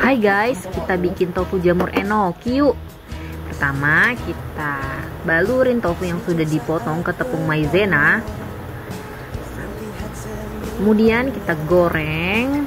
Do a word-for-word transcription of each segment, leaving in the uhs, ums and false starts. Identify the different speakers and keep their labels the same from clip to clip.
Speaker 1: Hai guys, kita bikin tofu jamur enoki yuk. Pertama kita balurin tofu yang sudah dipotong ke tepung maizena. Kemudian kita goreng.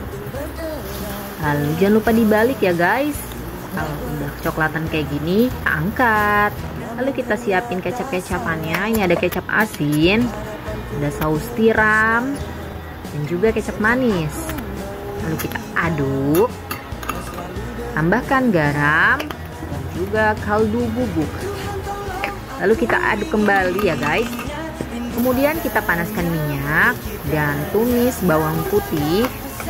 Speaker 1: Lalu jangan lupa dibalik ya guys. Kalau udah kecoklatan kayak gini, kita angkat. Lalu kita siapin kecap-kecapannya. Ini ada kecap asin, ada saus tiram, dan juga kecap manis. Lalu kita aduk. Tambahkan garam dan juga kaldu bubuk. Lalu kita aduk kembali ya guys. Kemudian kita panaskan minyak dan tumis bawang putih.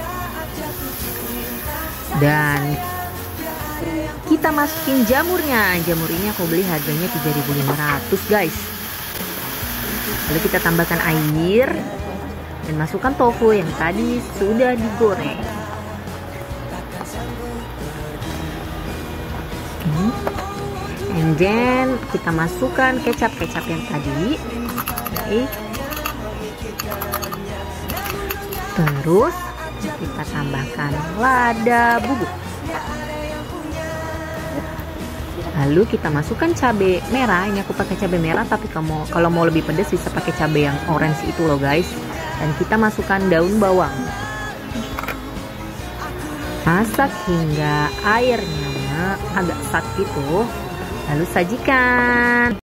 Speaker 1: Dan kita masukin jamurnya. Jamur ini aku beli harganya tiga ribu lima ratus guys. Lalu kita tambahkan air dan masukkan tofu yang tadi sudah digoreng. And then kita masukkan kecap-kecap yang tadi. Oke. Terus kita tambahkan lada bubuk. Lalu kita masukkan cabai merah. Ini aku pakai cabai merah, tapi kamu kalau mau lebih pedas bisa pakai cabai yang orange itu loh guys. Dan kita masukkan daun bawang. Masak hingga airnya agak sat gitu. Lalu sajikan.